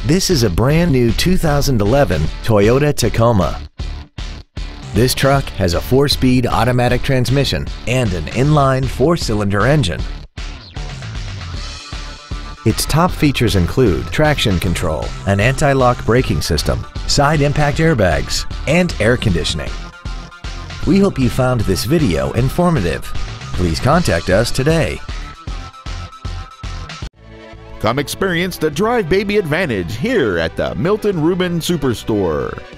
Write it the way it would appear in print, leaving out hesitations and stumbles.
This is a brand new 2011 Toyota Tacoma. This truck has a 4-speed automatic transmission and an inline 4-cylinder engine. Its top features include traction control, an anti-lock braking system, side impact airbags, and air conditioning. We hope you found this video informative. Please contact us today. Come experience the Drive Baby advantage here at the Milton Ruben Superstore.